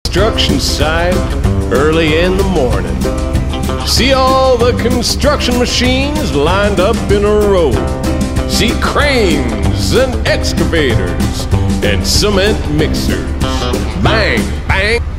construction site early in the morning. See all the construction machines lined up in a row. See cranes and excavators and cement mixers. Bang, bang.